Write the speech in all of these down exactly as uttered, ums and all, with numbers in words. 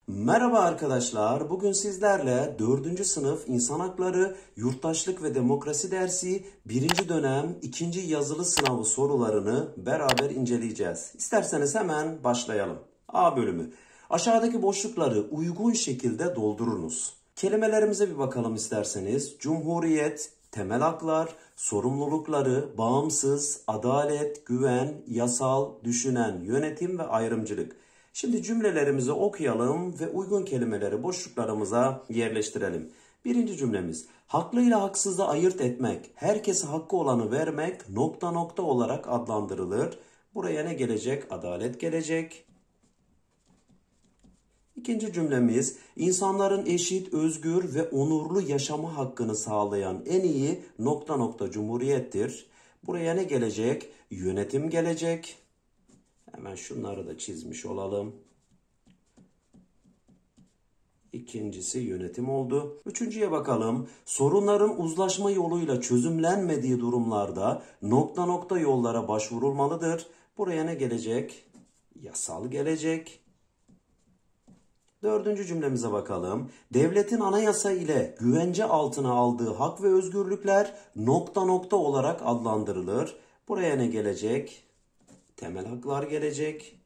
Merhaba arkadaşlar. Bugün sizlerle dördüncü sınıf İnsan Hakları, Yurttaşlık ve Demokrasi dersi birinci dönem ikinci yazılı sınavı sorularını beraber inceleyeceğiz. İsterseniz hemen başlayalım. A bölümü. Aşağıdaki boşlukları uygun şekilde doldurunuz. Kelimelerimize bir bakalım isterseniz. Cumhuriyet, temel haklar, sorumlulukları, bağımsız, adalet, güven, yasal, düşünen, yönetim ve ayrımcılık. Şimdi cümlelerimizi okuyalım ve uygun kelimeleri boşluklarımıza yerleştirelim. Birinci cümlemiz, haklı ile haksızı ayırt etmek, herkese hakkı olanı vermek nokta nokta olarak adlandırılır. Buraya ne gelecek? Adalet gelecek. İkinci cümlemiz, insanların eşit, özgür ve onurlu yaşama hakkını sağlayan en iyi nokta nokta cumhuriyettir. Buraya ne gelecek? Yönetim gelecek. Hemen şunları da çizmiş olalım. İkincisi yönetim oldu. Üçüncüye bakalım. Sorunların uzlaşma yoluyla çözümlenmediği durumlarda nokta nokta yollara başvurulmalıdır. Buraya ne gelecek? Yasal gelecek. Dördüncü cümlemize bakalım. Devletin anayasa ile güvence altına aldığı hak ve özgürlükler nokta nokta olarak adlandırılır. Buraya ne gelecek? Temel haklar gelecek.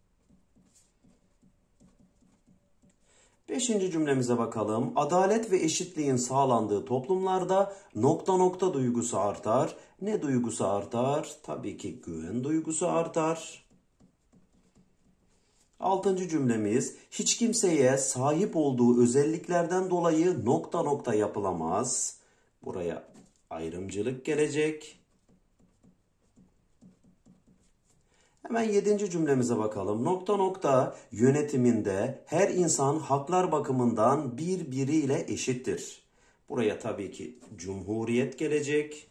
Beşinci cümlemize bakalım. Adalet ve eşitliğin sağlandığı toplumlarda nokta nokta duygusu artar. Ne duygusu artar? Tabii ki güven duygusu artar. Altıncı cümlemiz. Hiç kimseye sahip olduğu özelliklerden dolayı nokta nokta yapılamaz. Buraya ayrımcılık gelecek. Hemen yedinci cümlemize bakalım. Nokta nokta yönetiminde her insan haklar bakımından birbiriyle eşittir. Buraya tabii ki cumhuriyet gelecek.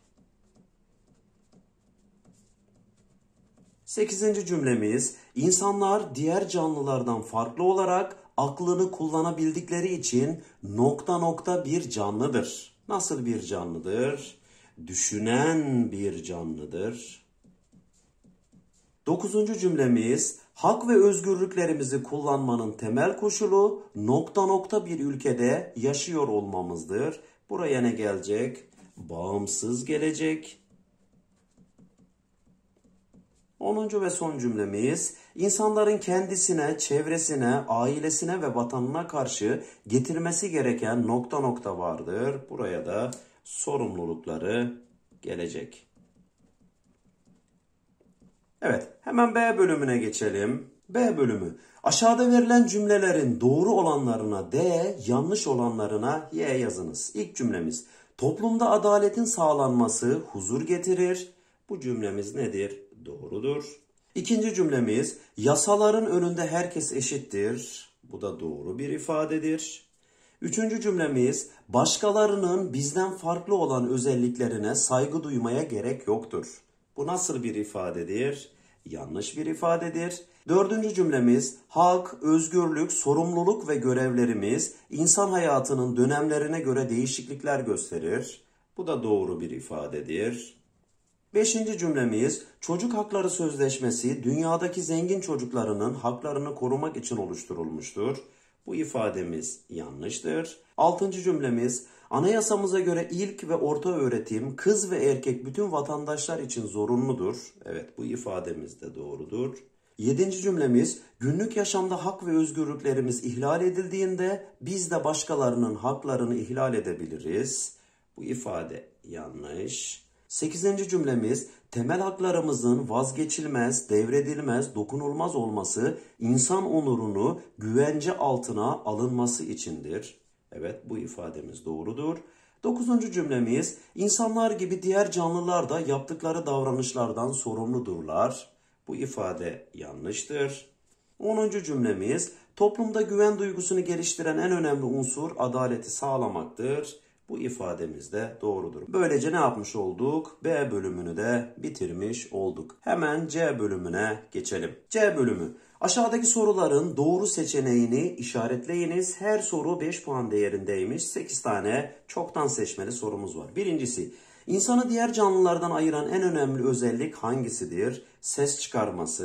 Sekizinci cümlemiz, insanlar diğer canlılardan farklı olarak aklını kullanabildikleri için nokta nokta bir canlıdır. Nasıl bir canlıdır? Düşünen bir canlıdır. Dokuzuncu cümlemiz, hak ve özgürlüklerimizi kullanmanın temel koşulu nokta nokta bir ülkede yaşıyor olmamızdır. Buraya ne gelecek? Bağımsız gelecek. Onuncu ve son cümlemiz, insanların kendisine, çevresine, ailesine ve vatanına karşı getirmesi gereken nokta nokta vardır. Buraya da sorumlulukları gelecek. Evet, hemen B bölümüne geçelim. B bölümü. Aşağıda verilen cümlelerin doğru olanlarına D, yanlış olanlarına Y yazınız. İlk cümlemiz. Toplumda adaletin sağlanması huzur getirir. Bu cümlemiz nedir? Doğrudur. İkinci cümlemiz. Yasaların önünde herkes eşittir. Bu da doğru bir ifadedir. Üçüncü cümlemiz. Başkalarının bizden farklı olan özelliklerine saygı duymaya gerek yoktur. Bu nasıl bir ifadedir? Yanlış bir ifadedir. Dördüncü cümlemiz, hak, özgürlük, sorumluluk ve görevlerimiz insan hayatının dönemlerine göre değişiklikler gösterir. Bu da doğru bir ifadedir. Beşinci cümlemiz, çocuk hakları sözleşmesi dünyadaki zengin çocuklarının haklarını korumak için oluşturulmuştur. Bu ifademiz yanlıştır. Altıncı cümlemiz, anayasamıza göre ilk ve orta öğretim kız ve erkek bütün vatandaşlar için zorunludur. Evet, bu ifademiz de doğrudur. Yedinci cümlemiz, günlük yaşamda hak ve özgürlüklerimiz ihlal edildiğinde biz de başkalarının haklarını ihlal edebiliriz. Bu ifade yanlış. Sekizinci cümlemiz, temel haklarımızın vazgeçilmez, devredilmez, dokunulmaz olması insan onurunu güvence altına alınması içindir. Evet, bu ifademiz doğrudur. Dokuzuncu cümlemiz, insanlar gibi diğer canlılar da yaptıkları davranışlardan sorumludurlar. Bu ifade yanlıştır. Onuncu cümlemiz, toplumda güven duygusunu geliştiren en önemli unsur adaleti sağlamaktır. Bu ifademiz de doğrudur. Böylece ne yapmış olduk? B bölümünü de bitirmiş olduk. Hemen C bölümüne geçelim. C bölümü. Aşağıdaki soruların doğru seçeneğini işaretleyiniz. Her soru beş puan değerindeymiş. sekiz tane çoktan seçmeli sorumuz var. Birincisi, insanı diğer canlılardan ayıran en önemli özellik hangisidir? Ses çıkarması.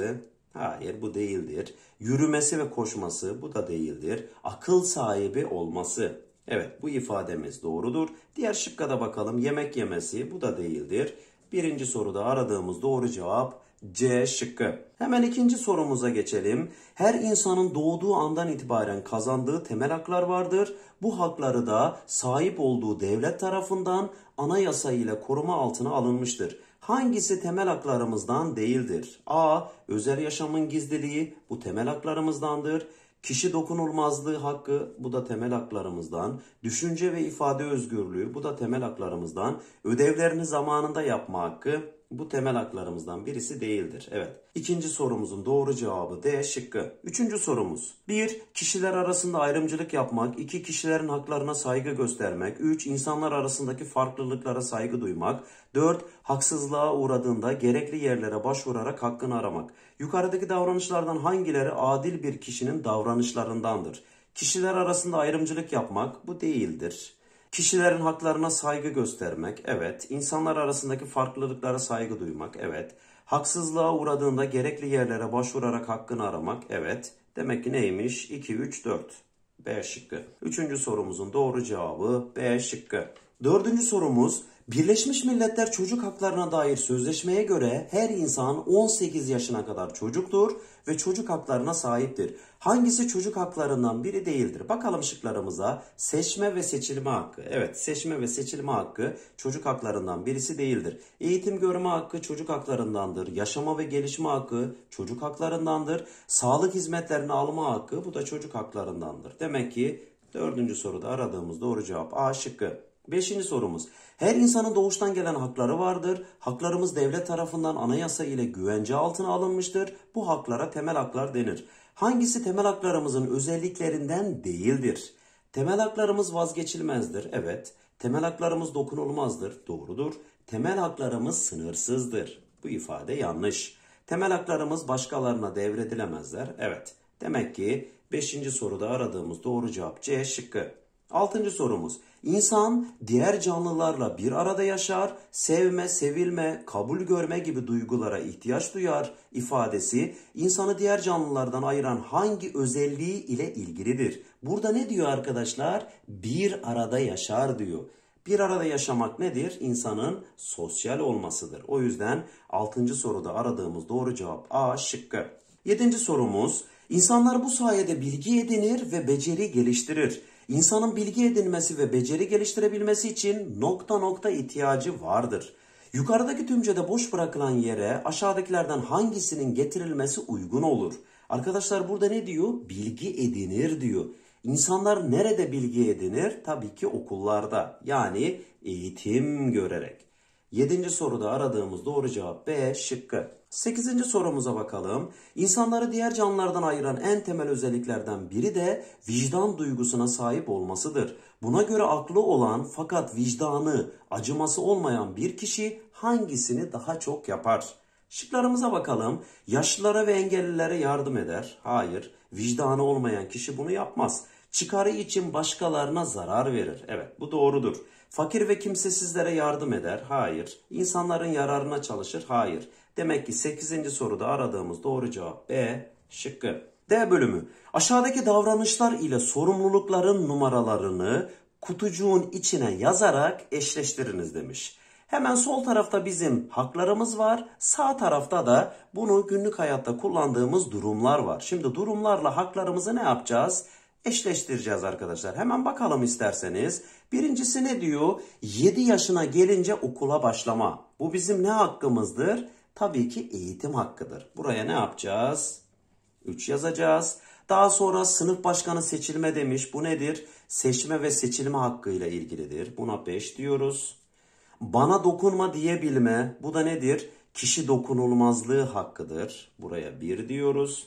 Hayır, bu değildir. Yürümesi ve koşması, bu da değildir. Akıl sahibi olması. Evet, bu ifademiz doğrudur. Diğer şıkka da bakalım. Yemek yemesi, bu da değildir. Birinci soruda aradığımız doğru cevap C şıkkı. Hemen ikinci sorumuza geçelim. Her insanın doğduğu andan itibaren kazandığı temel haklar vardır. Bu hakları da sahip olduğu devlet tarafından anayasa ile koruma altına alınmıştır. Hangisi temel haklarımızdan değildir? A. Özel yaşamın gizliliği, bu temel haklarımızdandır. Kişi dokunulmazlığı hakkı, bu da temel haklarımızdan. Düşünce ve ifade özgürlüğü, bu da temel haklarımızdan. Ödevlerini zamanında yapma hakkı, bu temel haklarımızdan birisi değildir. Evet. İkinci sorumuzun doğru cevabı D şıkkı. Üçüncü sorumuz. bir. Kişiler arasında ayrımcılık yapmak. iki. Kişilerin haklarına saygı göstermek. üç. İnsanlar arasındaki farklılıklara saygı duymak. dört. Haksızlığa uğradığında gerekli yerlere başvurarak hakkını aramak. Yukarıdaki davranışlardan hangileri adil bir kişinin davranışlarındandır? Kişiler arasında ayrımcılık yapmak, bu değildir. Kişilerin haklarına saygı göstermek, evet. İnsanlar arasındaki farklılıklara saygı duymak, evet. Haksızlığa uğradığında gerekli yerlere başvurarak hakkını aramak, evet. Demek ki neymiş? iki, üç, dört. B şıkkı. Üçüncü sorumuzun doğru cevabı B şıkkı. Dördüncü sorumuz. Birleşmiş Milletler Çocuk Haklarına dair sözleşmeye göre her insan on sekiz yaşına kadar çocuktur ve çocuk haklarına sahiptir. Hangisi çocuk haklarından biri değildir? Bakalım şıklarımıza. Seçme ve seçilme hakkı. Evet, seçme ve seçilme hakkı çocuk haklarından birisi değildir. Eğitim görme hakkı çocuk haklarındandır. Yaşama ve gelişme hakkı çocuk haklarındandır. Sağlık hizmetlerini alma hakkı, bu da çocuk haklarındandır. Demek ki dördüncü soruda aradığımız doğru cevap A şıkkı. Beşinci sorumuz. Her insanın doğuştan gelen hakları vardır. Haklarımız devlet tarafından anayasa ile güvence altına alınmıştır. Bu haklara temel haklar denir. Hangisi temel haklarımızın özelliklerinden değildir? Temel haklarımız vazgeçilmezdir. Evet. Temel haklarımız dokunulmazdır. Doğrudur. Temel haklarımız sınırsızdır. Bu ifade yanlış. Temel haklarımız başkalarına devredilemezler. Evet. Demek ki beşinci soruda aradığımız doğru cevap C şıkkı. Altıncı sorumuz. İnsan diğer canlılarla bir arada yaşar, sevme, sevilme, kabul görme gibi duygulara ihtiyaç duyar ifadesi insanı diğer canlılardan ayıran hangi özelliği ile ilgilidir? Burada ne diyor arkadaşlar? Bir arada yaşar diyor. Bir arada yaşamak nedir? İnsanın sosyal olmasıdır. O yüzden altıncı soruda aradığımız doğru cevap A şıkkı. Yedinci sorumuz. İnsanlar bu sayede bilgi edinir ve beceri geliştirir. İnsanın bilgi edinmesi ve beceri geliştirebilmesi için nokta nokta ihtiyacı vardır. Yukarıdaki tümcede boş bırakılan yere aşağıdakilerden hangisinin getirilmesi uygun olur? Arkadaşlar burada ne diyor? Bilgi edinir diyor. İnsanlar nerede bilgi edinir? Tabii ki okullarda, yani eğitim görerek. Yedinci soruda aradığımız doğru cevap B şıkkı. Sekizinci sorumuza bakalım. İnsanları diğer canlılardan ayıran en temel özelliklerden biri de vicdan duygusuna sahip olmasıdır. Buna göre aklı olan fakat vicdanı, acıması olmayan bir kişi hangisini daha çok yapar? Şıklarımıza bakalım. Yaşlılara ve engellilere yardım eder. Hayır. Vicdanı olmayan kişi bunu yapmaz. Çıkarı için başkalarına zarar verir. Evet, bu doğrudur. Fakir ve kimsesizlere yardım eder. Hayır. İnsanların yararına çalışır. Hayır. Demek ki sekizinci soruda aradığımız doğru cevap B şıkkı. D bölümü. Aşağıdaki davranışlar ile sorumlulukların numaralarını kutucuğun içine yazarak eşleştiriniz demiş. Hemen sol tarafta bizim haklarımız var. Sağ tarafta da bunu günlük hayatta kullandığımız durumlar var. Şimdi durumlarla haklarımızı ne yapacağız? Eşleştireceğiz arkadaşlar. Hemen bakalım isterseniz. Birincisi ne diyor? yedi yaşına gelince okula başlama. Bu bizim ne hakkımızdır? Tabii ki eğitim hakkıdır. Buraya ne yapacağız? üç yazacağız. Daha sonra sınıf başkanı seçilme demiş. Bu nedir? Seçme ve seçilme hakkıyla ilgilidir. Buna beş diyoruz. Bana dokunma diyebilme. Bu da nedir? Kişi dokunulmazlığı hakkıdır. Buraya bir diyoruz.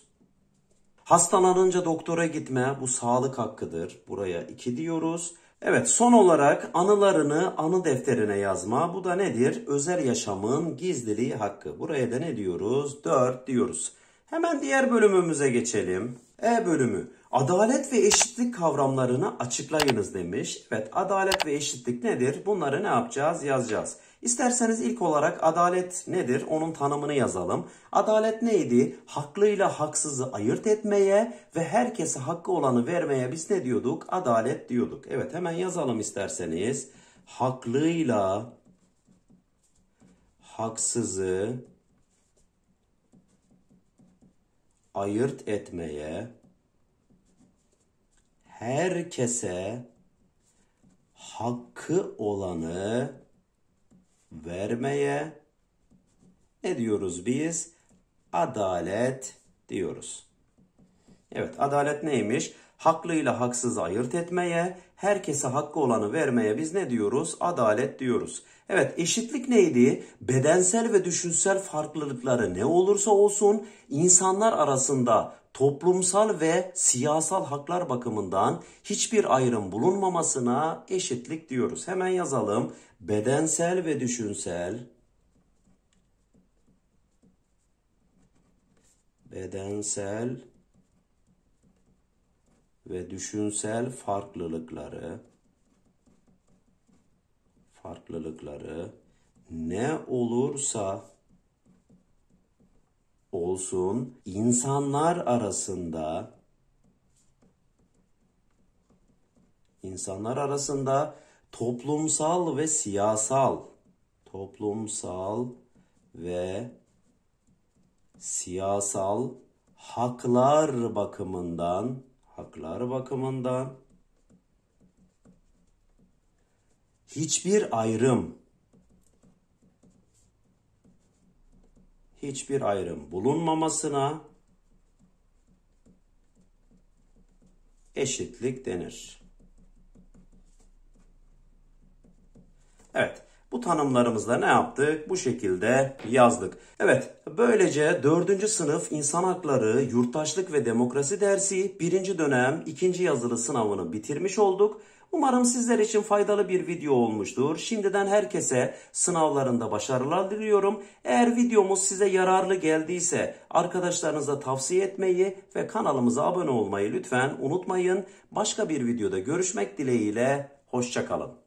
Hastalanınca doktora gitme. Bu sağlık hakkıdır. Buraya iki diyoruz. Evet, son olarak anılarını anı defterine yazma. Bu da nedir? Özel yaşamın gizliliği hakkı. Buraya da ne diyoruz? dört diyoruz. Hemen diğer bölümümüze geçelim. E bölümü. Adalet ve eşitlik kavramlarını açıklayınız demiş. Evet, adalet ve eşitlik nedir? Bunları ne yapacağız? Yazacağız. İsterseniz ilk olarak adalet nedir? Onun tanımını yazalım. Adalet neydi? Haklıyla haksızı ayırt etmeye ve herkese hakkı olanı vermeye biz ne diyorduk? Adalet diyorduk. Evet, hemen yazalım isterseniz. Haklıyla haksızı ayırt etmeye, herkese hakkı olanı vermeye ne diyoruz biz? Adalet diyoruz. Evet, adalet neymiş? Haklıyla haksızı ayırt etmeye, herkese hakkı olanı vermeye biz ne diyoruz? Adalet diyoruz. Evet, eşitlik neydi? Bedensel ve düşünsel farklılıkları ne olursa olsun insanlar arasında toplumsal ve siyasal haklar bakımından hiçbir ayrım bulunmamasına eşitlik diyoruz. Hemen yazalım. Bedensel ve düşünsel bedensel ve düşünsel farklılıkları farklılıkları ne olursa olsun insanlar arasında insanlar arasında toplumsal ve siyasal toplumsal ve siyasal haklar bakımından haklar bakımından hiçbir ayrım hiçbir ayrım bulunmamasına eşitlik denir. Evet, bu tanımlarımızda ne yaptık? Bu şekilde yazdık. Evet, böylece dördüncü sınıf İnsan Hakları, Yurttaşlık ve Demokrasi dersi birinci dönem ikinci yazılı sınavını bitirmiş olduk. Umarım sizler için faydalı bir video olmuştur. Şimdiden herkese sınavlarında başarılar diliyorum. Eğer videomuz size yararlı geldiyse arkadaşlarınıza tavsiye etmeyi ve kanalımıza abone olmayı lütfen unutmayın. Başka bir videoda görüşmek dileğiyle, hoşça kalın.